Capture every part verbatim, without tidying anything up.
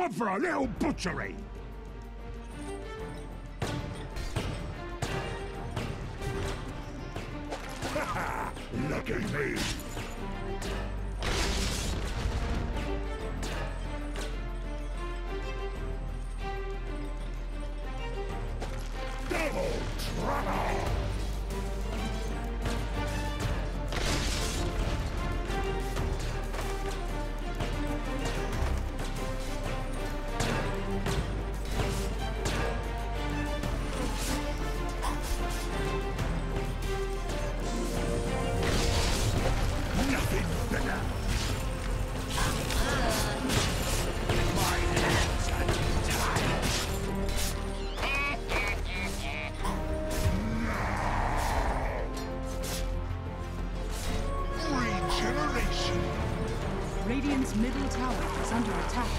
Time for a little butchery! Ha! Look at me! Double trouble! Radiant's middle tower is under attack.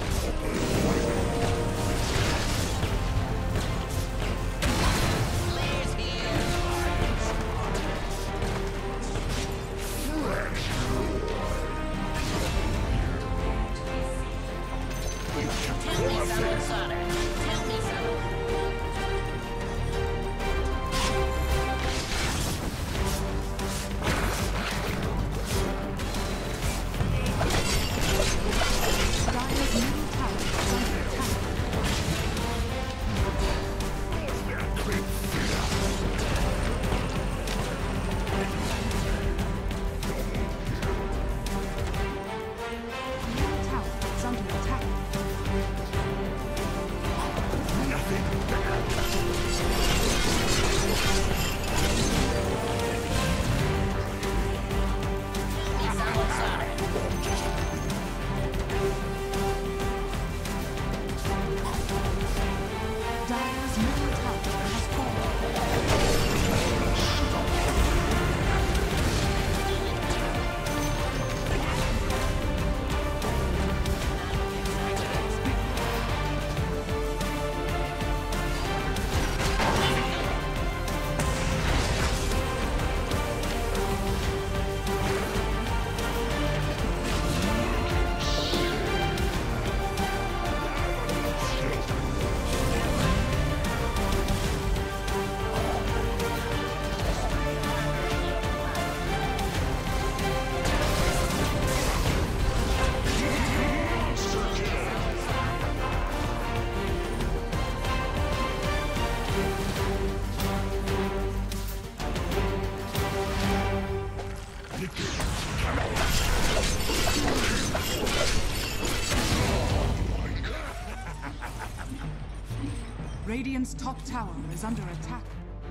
Radiant's top tower is under attack.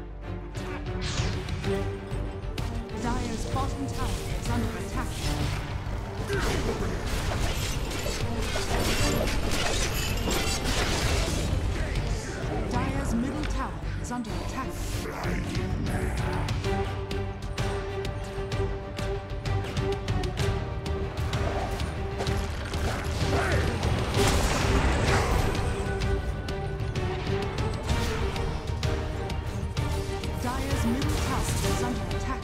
Dire's bottom tower is under attack. Dire's middle tower is under attack. Dire's middle tower is under attack.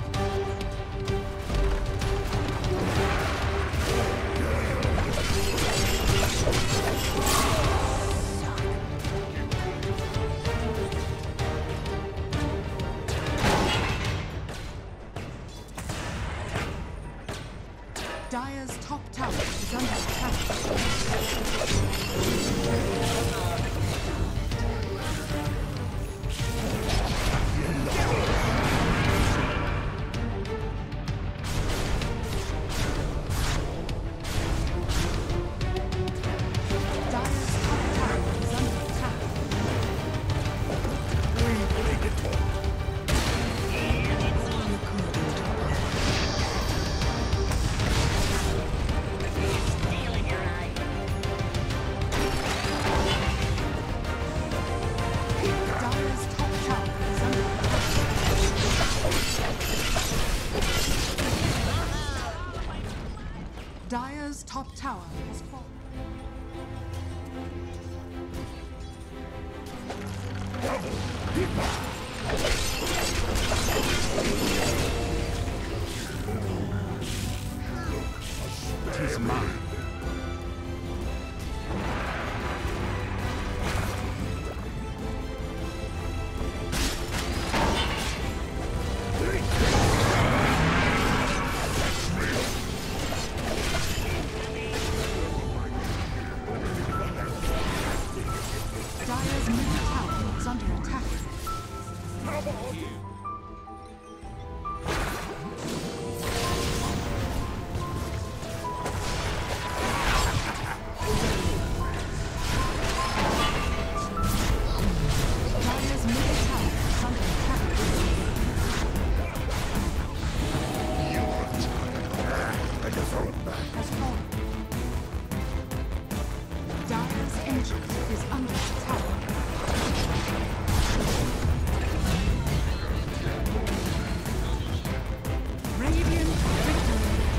Dire's top tower is under attack. Dire's top tower has fallen. It is mine. fortress is under attack. Radiant victory.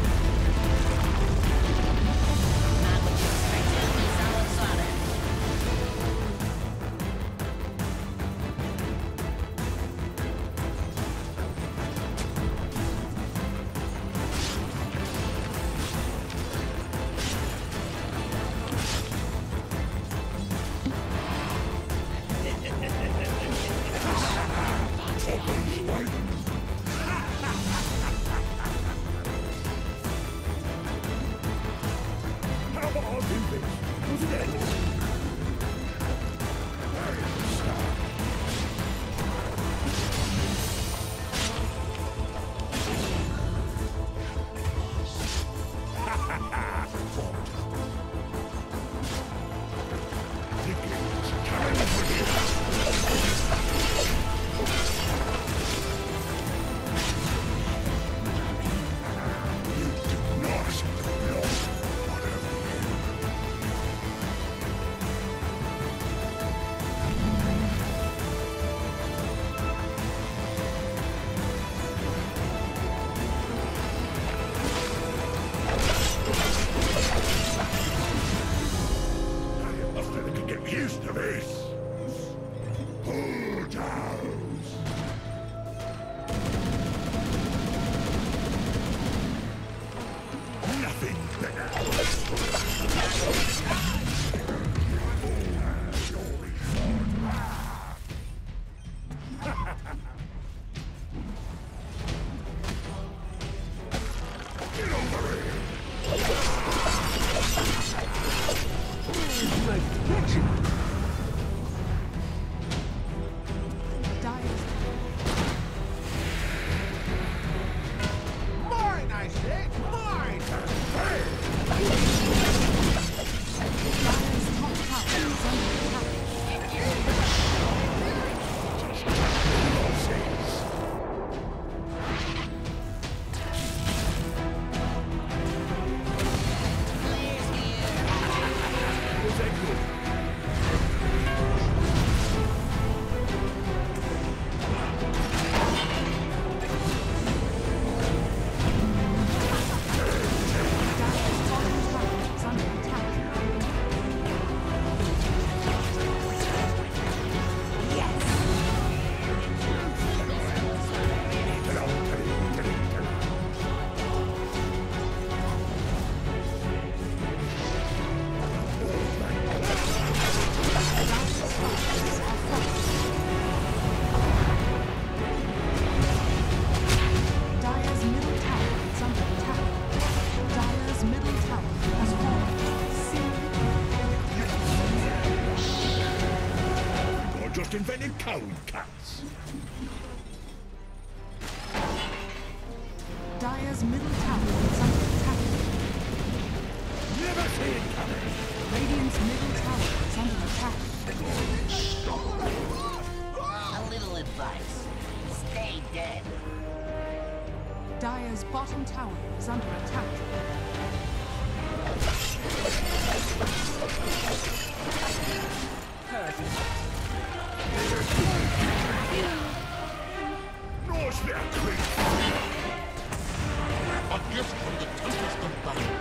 Used to this. Pull down. Nothing better. Get over here. Mine, I say! Mine! Dire's top tower is under attack. Dire's bottom tower is under attack. Dire's middle tower is under attack. Dire's middle tower has fallen. Or just invented code cuts. Dire's middle tower is under attack. Never see it coming. Radiant's middle tower is under attack. A little advice. Stay dead. Dire's bottom tower is under attack. Norse their creep. A gift from the Tempest of Battle.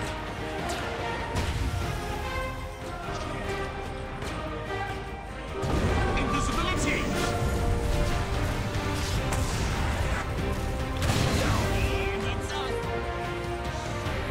Invisibility! And it's up.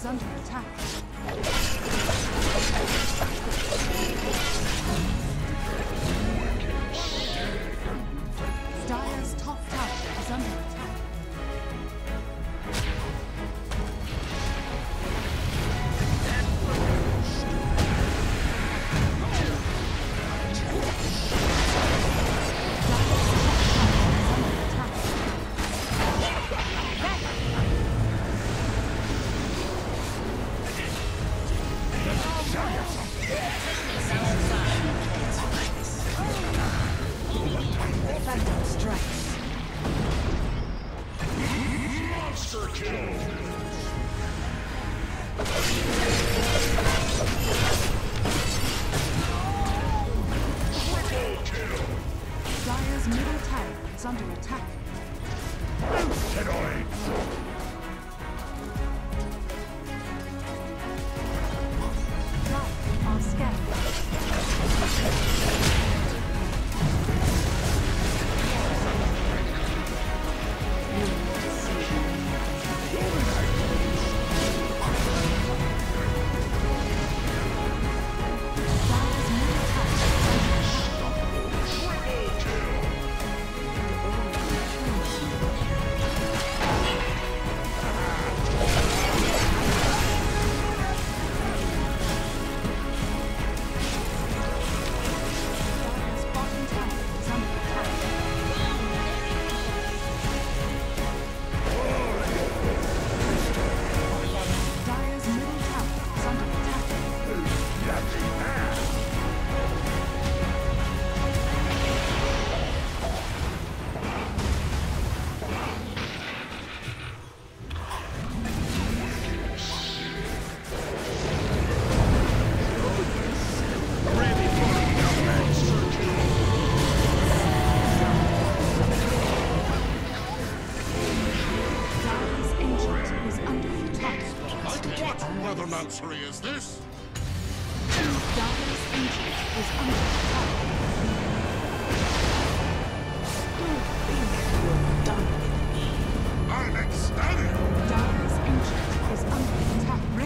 is under attack. Dire's top tower is under attack. Phantom strikes. Monster kill! Triple kill! Dire's middle tower is under attack. Asteroids! Dire are scattered. Dire's middle tower is under attack. Triple kill! Dire's bottom tower is under attack. Dire's middle tower is under attack. Dire's ancient is under attack. What weathermancery is this? Dire's ancient is under attack. I'm ecstatic! Dire's ancient is under attack.